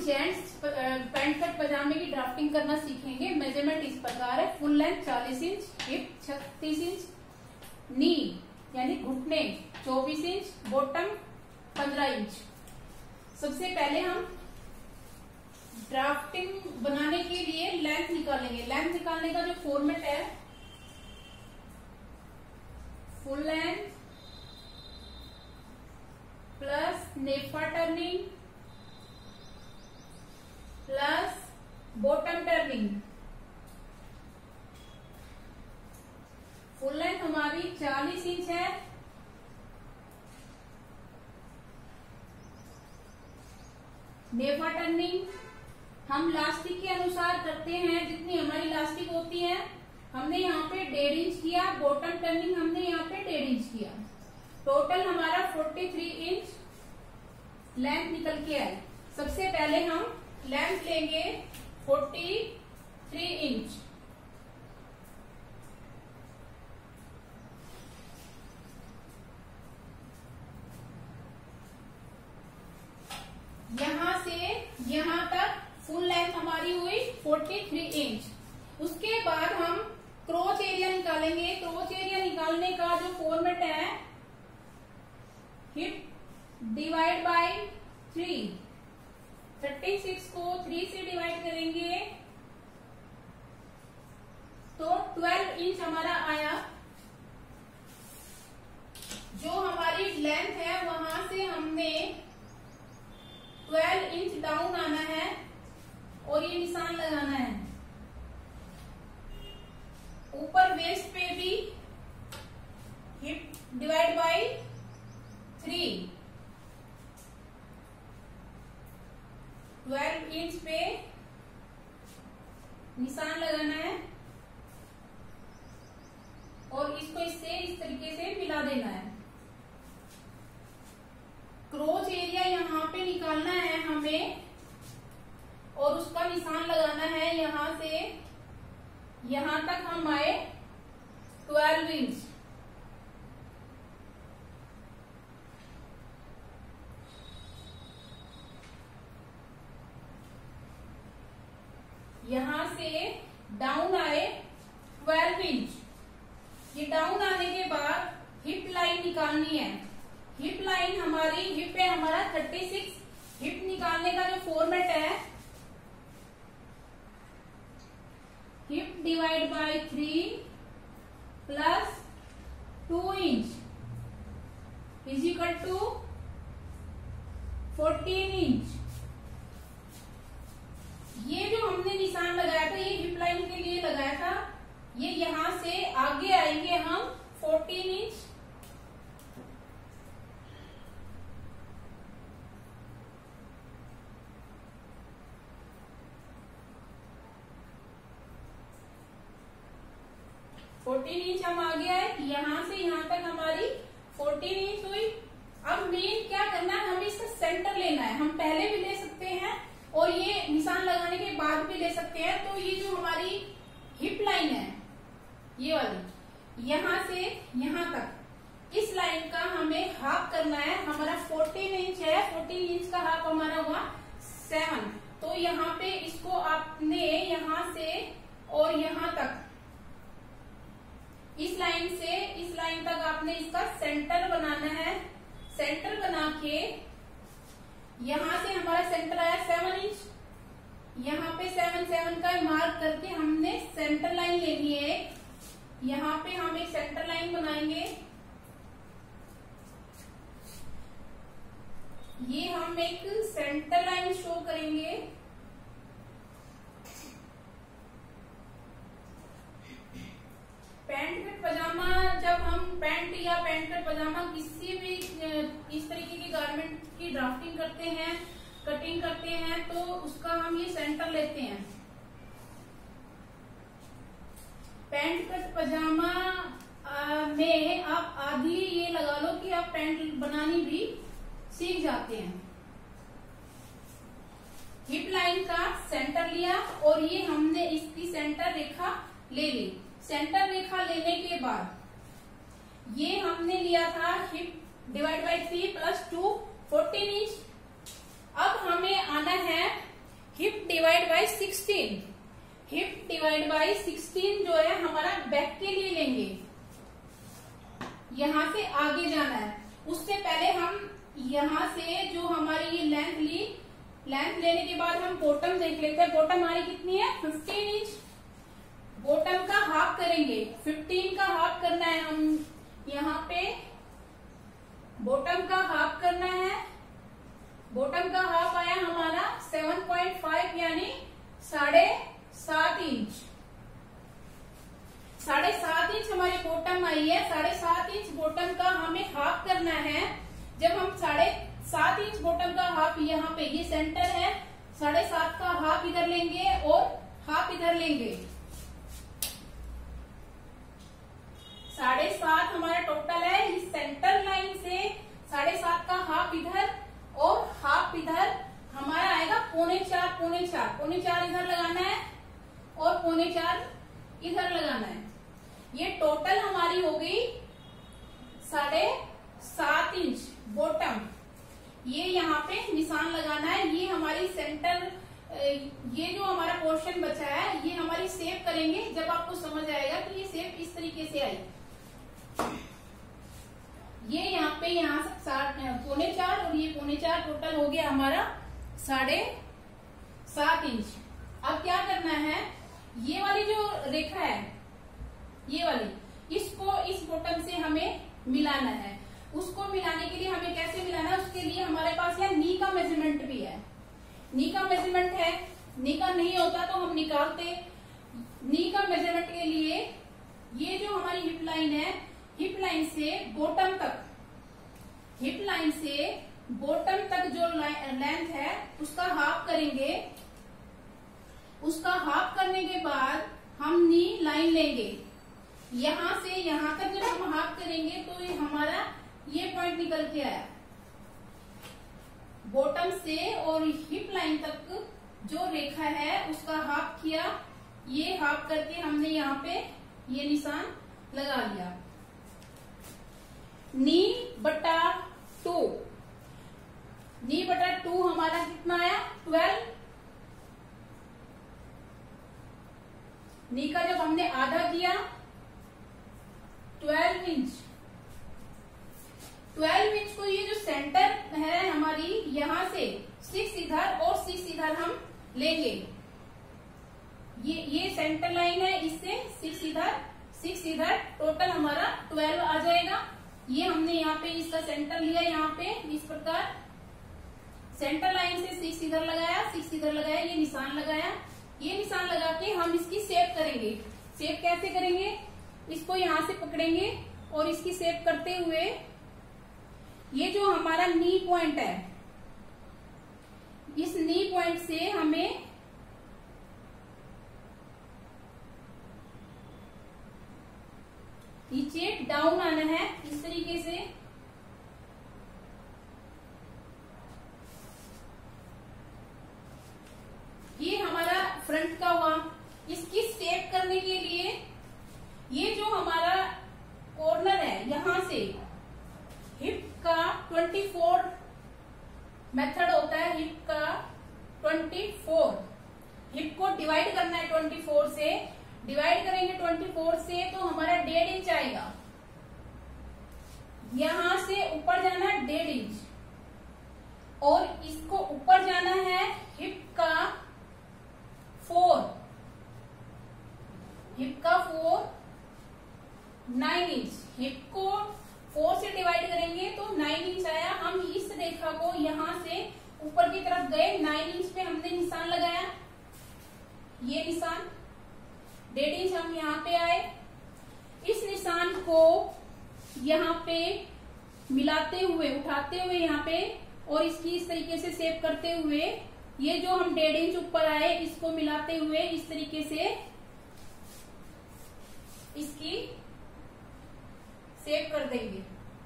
Gents pant cut पजामे की drafting करना सीखेंगे। मेजरमेंट इस प्रकार है, full length 40 inch, hip 36 inch, knee यानी घुटने 24 इंच, बॉटम 15 इंच। सबसे पहले हम ड्राफ्टिंग बनाने के लिए लेंथ निकालेंगे। लेंथ निकालने का जो फॉर्मेट है, फुल लेंथ प्लस नेफा turning plus bottom turning. Full length हमारी 40 इंच है, नेफा टर्निंग हम लास्टिक के अनुसार करते हैं, जितनी हमारी लास्टिक होती है हमने यहाँ पे 1.5 इंच किया। बॉटम टर्निंग हमने यहाँ पे 1.5 इंच किया। टोटल हमारा 43 इंच लेंथ निकल के आए। सबसे पहले हम लेंथ लेंगे 43 इंच। यहां से यहां तक फुल लेंथ हमारी हुई 43 इंच। उसके बाद हम क्रोच एरिया निकालेंगे। क्रोच एरिया निकालने का जो फॉर्मेट है, हिप डिवाइड बाय 3। 36 को 3 से डिवाइड करेंगे तो 12 इंच हमारा आया। जो हमारी लेंथ है वहां से हमने 12 इंच डाउन आना है और ये निशान लगाना है। ऊपर वेस्ट पे भी हिप डिवाइड बाय 3, 12 इंच पे निशान लगाना है और इसको इससे इस तरीके से मिला देना है। क्रोच एरिया यहाँ पे निकालना है हमें और उसका निशान लगाना है। यहां से यहां तक हम आए 12 इंच। यहां से डाउन आए 12 इंच। ये डाउन आने के बाद हिप लाइन निकालनी है। हिप लाइन हमारी, हिप है हमारा 36। हिप निकालने का जो फॉर्मेट है, hip divide by 3 plus 2 inch is equal to 14 inch. ये जो हमने निशान लगाया था, ये हिप लाइन के लिए लगाया था। ये यहां से आगे आएंगे हम 14 इंच। हम आगे आए, यहां से यहां तक हमारी 14 इंच हुई। अब मेन क्या करना है, हमें इसका सेंटर लेना है। हम पहले भी ले सकते हैं और ये निशान लगाने के बाद भी ले सकते हैं। तो ये जो हमारी हिप लाइन है, ये वाली, यहां से यहां तक इस लाइन का हमें हाफ करना है। हमारा 14 इंच है, 14 इंच का हाफ हमारा हुआ 7। तो यहाँ पे इसको आपने यहां से और यहां तक, इस लाइन से इस लाइन तक आपने इसका सेंटर बनाना है। सेंटर बना के यहां से हमारा सेंटर आया 7 इंच। यहाँ पे 7 का मार्क करके हमने सेंटर लाइन लेनी है। यहाँ पे हम एक सेंटर लाइन बनाएंगे। ये हम एक सेंटर लाइन शो करेंगे। पैंट कट पजामा, जब हम पैंट या पैंट कट पजामा किसी भी इस तरीके की गारमेंट की ड्राफ्टिंग करते हैं, कटिंग करते हैं, तो उसका हम ये सेंटर लेते हैं। पैंट कट पजामा में आप आधी ये लगा लो कि आप पैंट बनानी भी सीख जाते हैं। हिप लाइन का सेंटर लिया और ये हमने इसकी सेंटर रेखा ले ली। सेंटर रेखा लेने के बाद ये हमने लिया था hip divide by 3 plus 2 14 inch. अब हमें आना है 16, हिप डिवाइड बाई 16 जो है हमारा बैक के लिए लेंगे, यहां से आगे जाना है। उससे पहले हम यहां से जो हमारी ये लेंथ ली, लेंथ लेने के बाद हम बॉटम देख लेते हैं। बॉटम हमारी कितनी है? 15 इंच। बॉटम का हाफ करेंगे, 15 का हाफ करना है हम यहाँ पे, बॉटम का हाफ करना है। बॉटम का हाफ आया हमारा 7.5 यानी 7.5 इंच। 7.5 इंच हमारी बॉटम आई है। 7.5 इंच बॉटम का हमें हाफ करना है। जब हम 7.5 इंच बॉटम का हाफ यहाँ पे, ये सेंटर है, 7.5 का हाफ इधर लेंगे और हाफ इधर लेंगे। 7.5 हमारा टोटल है। इस सेंटर लाइन से 7.5 का हाफ इधर और हाफ इधर हमारा आएगा 3.25, 3.25 इधर लगाना है और 3.25 इधर लगाना है। ये टोटल हमारी हो गई 7.5 इंच बॉटम। ये यहाँ पे निशान लगाना है। ये हमारी सेंटर, ये जो हमारा पोर्शन बचा है ये हमारी शेप करेंगे। जब आपको समझ आएगा कि ये शेप इस तरीके से आई, ये यहाँ पे यहाँ से 7.25 और ये 3.25 टोटल हो गया हमारा 7.5 इंच। अब क्या करना है, ये वाली जो रेखा है, ये वाली, इसको इस बॉटम से हमें मिलाना है। उसको मिलाने के लिए हमें कैसे मिलाना है, उसके लिए हमारे पास यहाँ नी का मेजरमेंट भी है। नी का मेजरमेंट है, नी का नहीं होता तो हम निकालते। नी का मेजरमेंट के लिए ये जो हमारी हिप लाइन है, हिप लाइन से बॉटम तक, हिप लाइन से बॉटम तक जो लेंथ है उसका हाफ करेंगे। उसका हाफ करने के बाद हम नी लाइन लेंगे। यहां से यहां तक जब हम हाफ करेंगे तो ये हमारा ये पॉइंट निकल के आया। बॉटम से और हिप लाइन तक जो रेखा है उसका हाफ किया। ये हाफ करके हमने यहाँ पे ये निशान लगा लिया। नी बटा 2, नी बटा 2 हमारा कितना आया? 12। नी का जब हमने आधा किया 12 इंच। 12 इंच को ये जो सेंटर है हमारी, यहां से 6 इधर और 6 इधर हम लेंगे। ये सेंटर लाइन है, इससे 6 इधर 6 इधर, टोटल हमारा 12 आ जाएगा। ये हमने यहाँ पे इसका सेंटर लिया, यहाँ पे इस प्रकार सेंटर लाइन से 6 इधर लगाया, 6 इधर लगाया, ये निशान लगाया। ये निशान लगा के हम इसकी शेप करेंगे। शेप कैसे करेंगे, इसको यहां से पकड़ेंगे और इसकी शेप करते हुए ये जो हमारा नी पॉइंट है, इस नी पॉइंट से हमें नीचे डाउन आना है इस तरीके से। ये हमारा फ्रंट का हुआ। इसकी शेप करने के लिए ये जो हमारा कॉर्नर है, यहां से हिप का 24 मेथड होता है। हिप का 24, हिप को डिवाइड करना है 24 से। डिवाइड करेंगे 24 से तो हमारा 1.5 इंच आएगा। यहां से ऊपर जाना है 1.5 इंच और इसको ऊपर जाना है हिप का 4, हिप का 4 9 इंच। हिप को 4 से डिवाइड करेंगे तो 9 इंच आया। हम इस रेखा को यहां से ऊपर की तरफ गए, 9 इंच पे हमने निशान लगाया। ये निशान 1.5 इंच हम यहाँ पे आए। इस निशान को यहाँ पे मिलाते हुए, उठाते हुए यहाँ पे, और इसकी इस तरीके से शेप करते हुए, ये जो हम 1.5 इंच ऊपर आए इसको मिलाते हुए इस तरीके से इसकी शेप कर देंगे।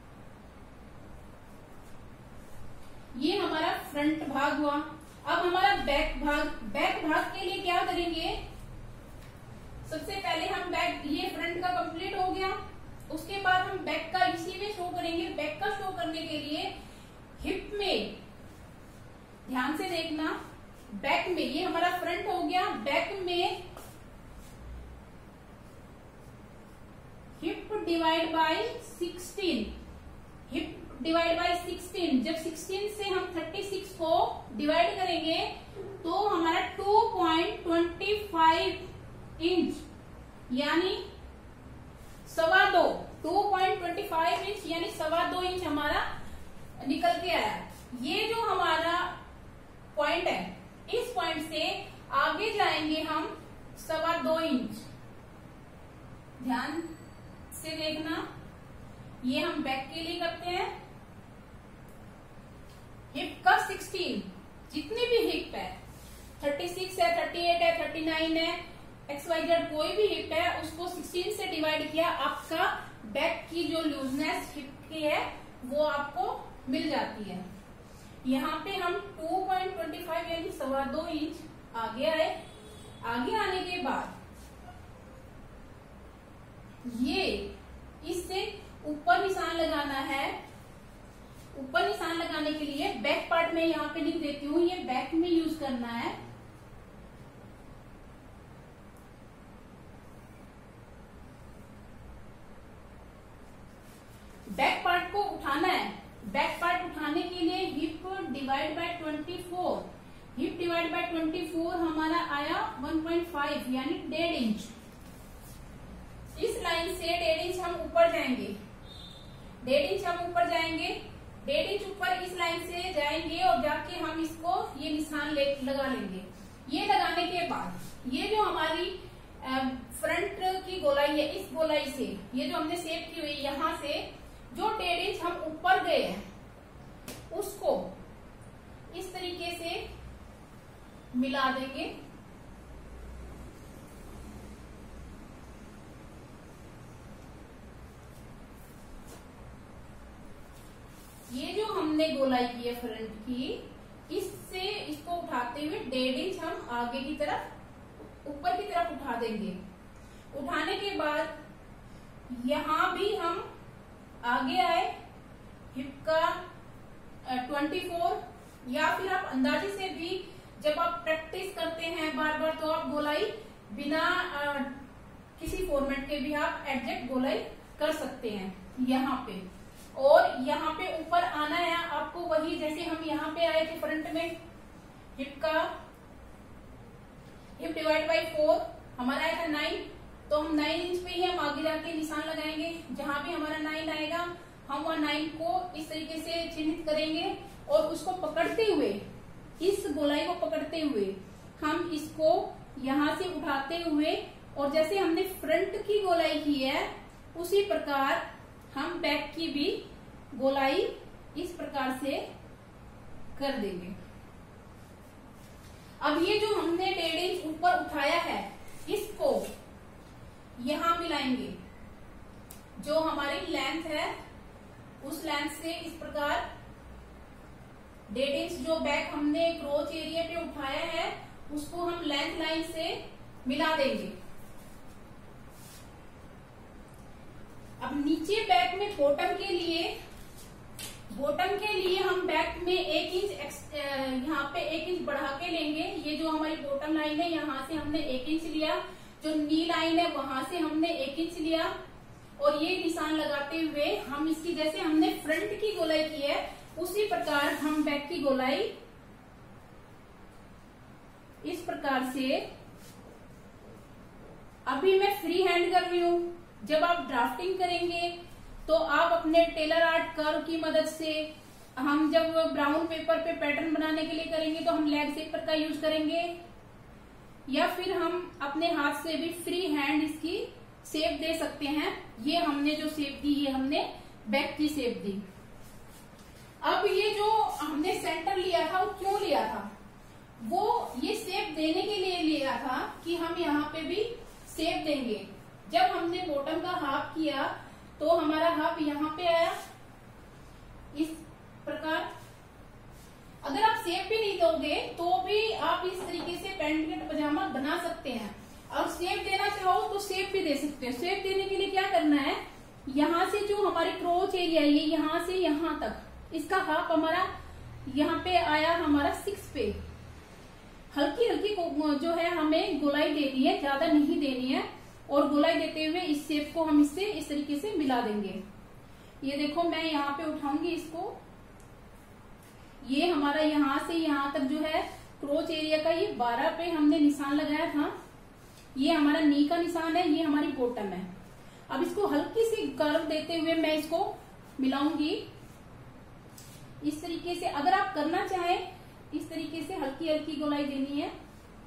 ये हमारा फ्रंट भाग हुआ। अब हमारा बैक भाग। बैक भाग के लिए क्या करेंगे, सबसे पहले हम बैक, ये फ्रंट का कंप्लीट हो गया। उसके बाद हम बैक का इसी में शो करेंगे। बैक का शो करने के लिए हिप में ध्यान से देखना, बैक में, ये हमारा फ्रंट हो गया, बैक में hip divide by 16, hip divide by 16, जब 16 से हम 36 को डिवाइड करेंगे तो हमारा 2.25 इंच यानी 2.25 इंच यानी 2.25 इंच हमारा निकल के आया। ये जो हमारा पॉइंट है, इस पॉइंट से आगे जाएंगे हम 2.25 इंच। ध्यान से देखना, ये हम बैक के लिए करते हैं। हिप का 16, जितनी भी हिप है, 36 है, 38 है, 39 है, XYZ कोई भी हिप है, उसको 16 से डिवाइड किया, आपका बैक की जो लूजनेस हिप की है वो आपको मिल जाती है। यहाँ पे हम 2.25 यानी 2.25 इंच आगे आए। आगे आने के बाद ये इससे ऊपर निशान लगाना है। ऊपर निशान लगाने के लिए बैक पार्ट में यहाँ पे लिख देती हूँ, ये बैक में यूज करना है। बैक पार्ट को उठाना है। बैक पार्ट उठाने के लिए hip divide by 24, hip divide by 24 हमारा आया 1.5 यानी 1.5 इंच। इस लाइन से 1.5 इंच हम ऊपर जाएंगे, 1.5 इंच हम ऊपर जाएंगे, 1.5 इंच ऊपर इस लाइन से जाएंगे और जाके हम इसको ये निशान लगा लेंगे। ये लगाने के बाद ये जो हमारी फ्रंट की गोलाई है, इस गोलाई से ये जो हमने शेप की हुई यहाँ से जो 1.5 इंच हम ऊपर गए हैं उसको इस तरीके से मिला देंगे। ये जो हमने गोलाई की है फ्रंट की, इससे इसको उठाते हुए 1.5 इंच हम आगे की तरफ, ऊपर की तरफ उठा देंगे। उठाने के बाद यहां भी हम आगे आए, हिप का 24, या फिर आप अंदाजे से भी जब आप प्रैक्टिस करते हैं बार बार तो आप गोलाई बिना किसी फॉर्मेट के भी आप एडजस्ट गोलाई कर सकते हैं यहाँ पे। और यहाँ पे ऊपर आना है आपको, वही जैसे हम यहाँ पे आए थे फ्रंट में, हिप डिवाइड बाय 4 हमारा आया था 9, तो हम 9 इंच पे ही हम आगे जाके निशान लगाएंगे। जहां भी हमारा 9 आएगा हम वह 9 को इस तरीके से चिन्हित करेंगे और उसको पकड़ते हुए, इस गोलाई को पकड़ते हुए हम इसको यहां से उठाते हुए, और जैसे हमने फ्रंट की गोलाई की है उसी प्रकार हम बैक की भी गोलाई इस प्रकार से कर देंगे। अब ये जो हमने 1.5 इंच ऊपर उठाया है इसको यहां मिलाएंगे। जो हमारी लेंथ है उस लेंथ से इस प्रकार 1.5 इंच जो बैक हमने क्रोच एरिया पे उठाया है उसको हम लेंथ लाइन से मिला देंगे। अब नीचे बैक में बॉटम के लिए हम बैक में 1 इंच यहाँ पे 1 इंच बढ़ा के लेंगे। ये जो हमारी बॉटम लाइन है यहाँ से हमने 1 इंच लिया, जो नी लाइन है वहां से हमने 1 इंच लिया, और ये निशान लगाते हुए हम इसकी, जैसे हमने फ्रंट की गोलाई की है उसी प्रकार हम बैक की गोलाई इस प्रकार से, अभी मैं फ्री हैंड कर रही हूं। जब आप ड्राफ्टिंग करेंगे तो आप अपने टेलर आर्ट कर्व की मदद से, हम जब ब्राउन पेपर पे पैटर्न बनाने के लिए करेंगे तो हम लेग शेपर का यूज करेंगे, या फिर हम अपने हाथ से भी फ्री हैंड इसकी शेप दे सकते हैं। ये हमने जो शेप दी, ये हमने बैक की शेप दी। अब ये जो हमने सेंटर लिया था वो क्यों लिया था? वो ये शेप देने के लिए लिया था कि हम यहाँ पे भी शेप देंगे। जब हमने बॉटम का हाफ किया तो हमारा हाफ यहाँ पे आया इस प्रकार। अगर आप शेप भी नहीं दोगे तो भी आप इस तरीके से पैंट कट पजामा बना सकते हैं। और शेप देना चाहो तो शेप भी दे सकते हैं। शेप देने के लिए क्या करना है, यहाँ से जो हमारी क्रोच एरिया है यहाँ से यहाँ तक, इसका हाफ हमारा यहाँ पे आया हमारा 6 पे। हल्की हल्की जो है हमें गोलाई देनी है, ज्यादा नहीं देनी है। और गोलाई देते हुए इस शेप को हम इससे इस तरीके से मिला देंगे। ये देखो मैं यहाँ पे उठाऊंगी इसको, ये हमारा यहाँ से यहाँ तक जो है क्रोच एरिया का ये 12 पे हमने निशान लगाया था। ये हमारा नी का निशान है, ये हमारी बॉटम है। अब इसको हल्की सी कर्व देते हुए मैं इसको मिलाऊंगी इस तरीके से। अगर आप करना चाहें इस तरीके से हल्की हल्की गोलाई देनी है।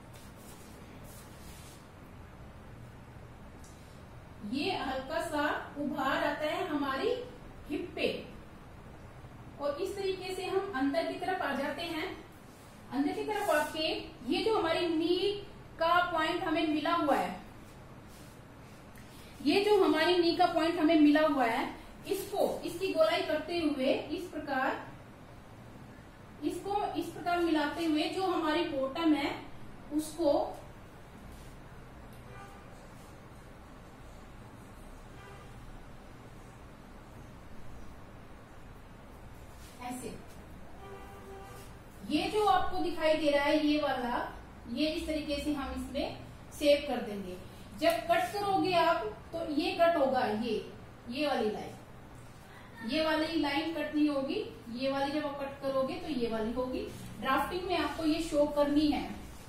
ये हल्का सा उभार आता है हमारी हिप पे, और इस तरीके से हम अंदर की तरफ आ जाते हैं। अंदर की तरफ आके ये जो हमारी नी का पॉइंट हमें मिला हुआ है, ये जो हमारी नी का पॉइंट हमें मिला हुआ है, इसको इसकी गोलाई करते हुए इसको इस प्रकार मिलाते हुए जो हमारी बॉटम है उसको ऐसे, ये जो आपको दिखाई दे रहा है ये वाला, ये इस तरीके से हम इसमें शेप कर देंगे। जब कट करोगे आप तो ये कट होगा, ये वाली लाइन, ये वाली लाइन कट नहीं होगी, ये वाली जब आप कट करोगे तो ये वाली होगी। ड्राफ्टिंग में आपको ये शो करनी है।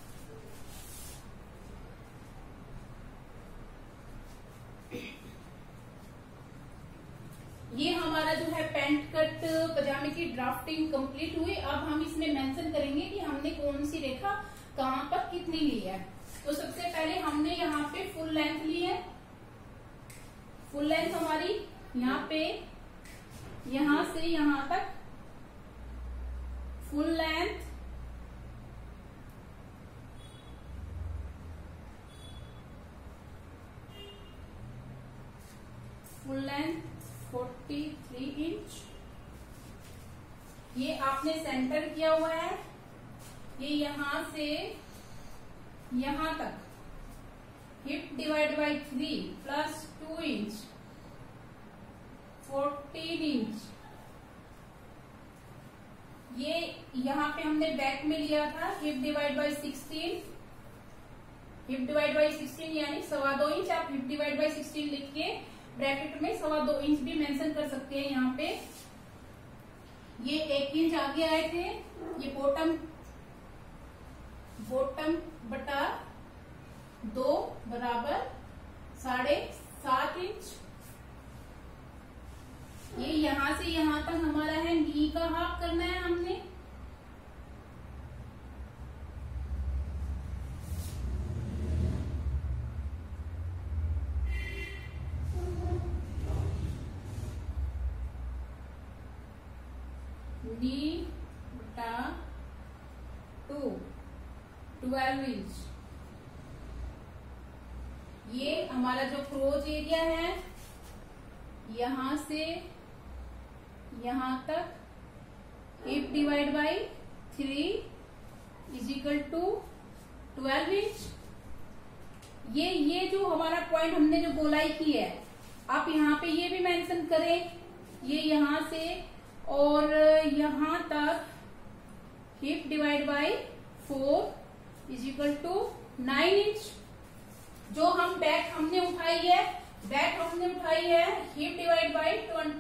ये हमारा जो है पैंट कट पजामे की ड्राफ्टिंग कंप्लीट हुई। अब हम इसमें मेंशन करेंगे कि हमने कौन सी रेखा कहां पर कितनी ली है। तो सबसे पहले हमने यहाँ पे फुल लेंथ ली है। फुल लेंथ हमारी यहाँ पे, यहां से यहां तक full length, full length 43 inch. ये आपने सेंटर किया हुआ है। ये यहां से यहां तक hip divide by 3 plus 2 inch 14 inch. ये यहाँ पे हमने बैक में लिया था hip divide by 16, hip divide by 16 यानी 2.25 इंच। आप हिप डिवाइड बाई 16 लिख के ब्रैकेट में 2.25 इंच भी मेंशन कर सकते हैं। यहाँ पे ये 1 इंच आगे आए थे। ये बॉटम बटा 2 बराबर 7.5 इंच। ये यहां से यहां तक हमारा है, नी का हाफ करना है हमने। नी बटा 12 इंच। ये हमारा जो क्रोच एरिया है यहां से यहां तक hip divide by 3 is equal to 12 inch. ये जो हमारा पॉइंट हमने जो गोलाई की है, आप यहाँ पे ये भी मेंशन करें। ये यहां से और यहां तक hip divide by 4 is equal to 9 inch. जो हम बैक हमने उठाई है हिप डिवाइड बाई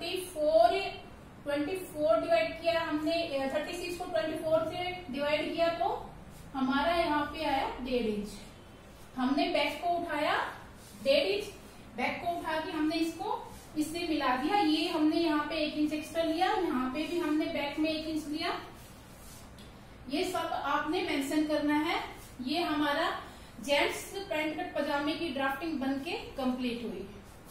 24 डिवाइड किया हमने, 36 को 24 से डिवाइड किया तो हमारा यहाँ पे आया 1.5 इंच। हमने बैक को उठाया 1.5 इंच, बैक को उठा के हमने इसको इससे मिला दिया। ये हमने यहाँ पे 1 इंच एक्स्ट्रा लिया, यहाँ पे भी हमने बैक में 1 इंच लिया। ये सब आपने मेंशन करना है। ये हमारा जेंट्स पैंट कट पजामे की ड्राफ्टिंग बनके कंप्लीट हुई।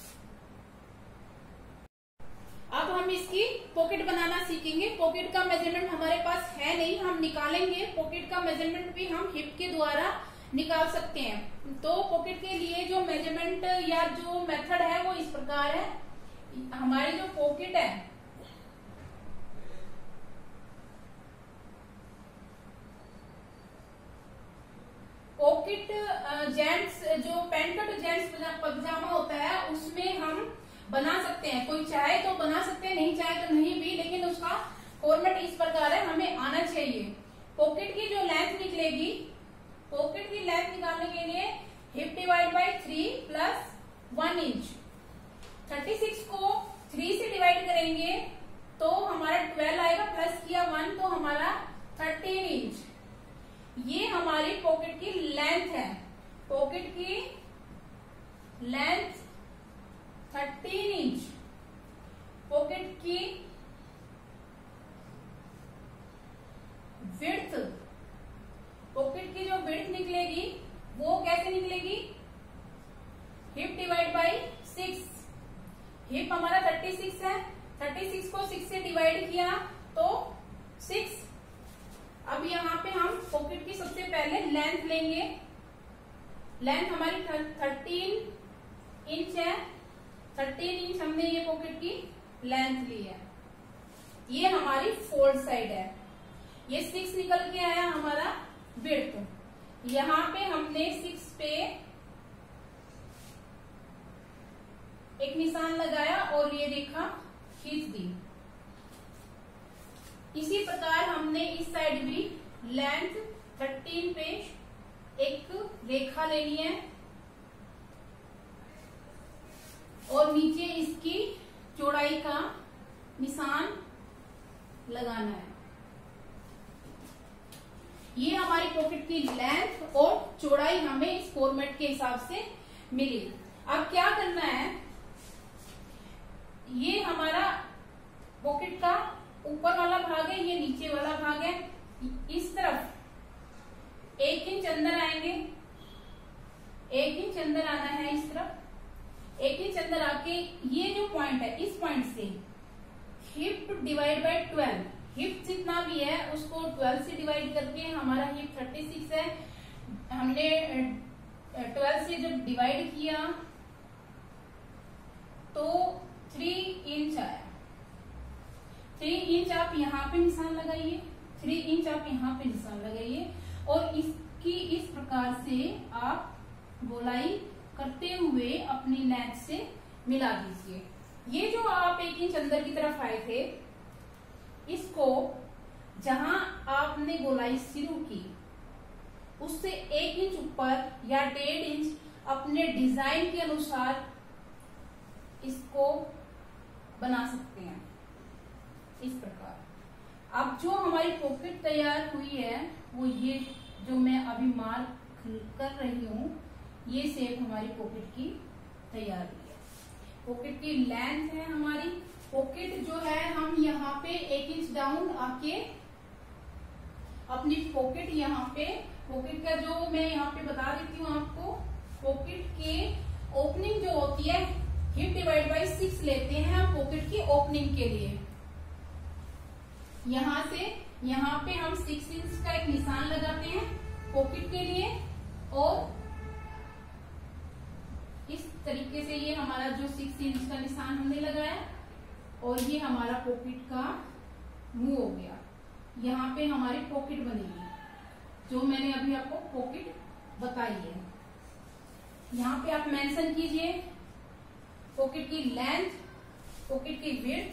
अब हम इसकी पॉकेट बनाना सीखेंगे। पॉकेट का मेजरमेंट हमारे पास है नहीं, हम निकालेंगे। पॉकेट का मेजरमेंट भी हम हिप के द्वारा निकाल सकते हैं। तो पॉकेट के लिए जो मेजरमेंट या जो मेथड है वो इस प्रकार है। हमारी जो पॉकेट है, पॉकेट जेंट्स जो पैंट कट जेंट्स पजामा होता है उसमें हम बना सकते हैं। कोई चाहे तो बना सकते हैं, नहीं चाहे तो नहीं भी, लेकिन उसका फॉर्मेट इस प्रकार है, हमें आना चाहिए। पॉकेट की जो लेंथ निकलेगी पॉकेट की लेंथ निकालने के लिए hip divide by 3 plus 1 inch. 36 को 3 से डिवाइड करेंगे तो हमारा 12 आएगा, प्लस किया 1 तो हमारा 13 इंच। ये हमारी पॉकेट की लेंथ है। पॉकेट की लेंथ 13 इंच। पॉकेट की विड्थ, पॉकेट की जो विड्थ निकलेगी वो कैसे निकलेगी? Hip divide by 6। हिप हमारा 36 है, 36 को 6 से डिवाइड किया तो 6। अब यहाँ पे हम पॉकेट की सबसे पहले लेंथ लेंगे। लेंथ हमारी 13 इंच है। 13 इंच हमने ये पॉकेट की लेंथ ली है। ये हमारी फोल्ड साइड है। ये 6 निकल के आया हमारा विड्थ। यहाँ पे हमने 6 पे एक निशान लगाया और ये रेखा खींच दी। इसी प्रकार हमने इस साइड भी लेंथ 13 पे एक रेखा लेनी है और नीचे इसकी चौड़ाई का निशान लगाना है। ये हमारी पॉकेट की लेंथ और चौड़ाई हमें इस फॉर्मेट के हिसाब से मिली। अब क्या करना है, ये हमारा पॉकेट का ऊपर वाला भाग है, ये नीचे वाला भाग है। इस तरफ 1 इंच अंदर आएंगे, 1 इंच अंदर आना है इस तरफ। 1 इंच अंदर आके ये जो पॉइंट है, इस पॉइंट से हिप डिवाइड बाय 12, हिप जितना भी है उसको 12 से डिवाइड करके हमारा हिप 36 है। हमने 12 से जब डिवाइड किया तो 3 इंच आया। 3 इंच आप यहाँ पे निशान लगाइए, 3 इंच आप यहाँ पे निशान लगाइए और इसकी इस प्रकार से आप गोलाई करते हुए अपनी लेंथ से मिला दीजिए। ये जो आप 1 इंच अंदर की तरफ आए थे, इसको जहां आपने गोलाई शुरू की उससे 1 इंच ऊपर या 1.5 इंच अपने डिजाइन के अनुसार इसको बना सकते हैं इस प्रकार। अब जो हमारी पॉकेट तैयार हुई है वो ये जो मैं अभी मार्क कर रही हूं, ये शेप हमारी पॉकेट की तैयार हुई है। पॉकेट की लेंथ है हमारी। पॉकेट जो है हम यहाँ पे 1 इंच डाउन आके अपनी पॉकेट यहाँ पे, पॉकेट का जो मैं यहाँ पे बता देती हूँ आपको, पॉकेट के ओपनिंग जो होती है हिप डिवाइड बाई 6 लेते हैं हम पॉकेट की ओपनिंग के लिए। यहाँ से यहाँ पे हम 6 इंच का एक निशान लगाते हैं पॉकेट के लिए और इस तरीके से ये हमारा जो 6 इंच का निशान हमने लगाया और ये हमारा पॉकेट का मुंह हो गया। यहाँ पे हमारी पॉकेट बनेगी जो मैंने अभी आपको पॉकेट बताई है। यहाँ पे आप मेंशन कीजिए पॉकेट की लेंथ, पॉकेट की विड्थ।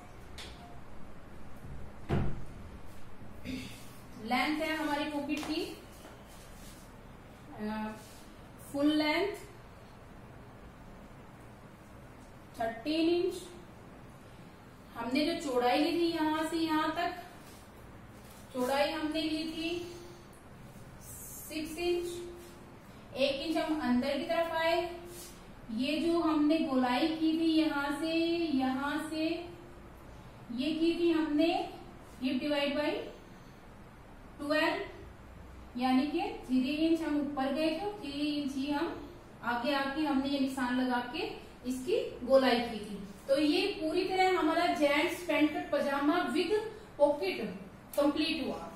लेंथ है हमारी पॉकेट की फुल लेंथ 13 इंच। हमने जो चौड़ाई ली थी यहां से यहां तक, चौड़ाई हमने ली थी 6 इंच। 1 इंच हम अंदर की तरफ आए। ये जो हमने गोलाई की थी यहां से ये की थी हमने हिप डिवाइड बाई 12, यानी कि 3 इंच हम ऊपर गए तो 3 इंच ही हम आगे आके हमने ये निशान लगा के इसकी गोलाई की थी। तो ये पूरी तरह हमारा gents pant cut pyjama with pocket complete हुआ।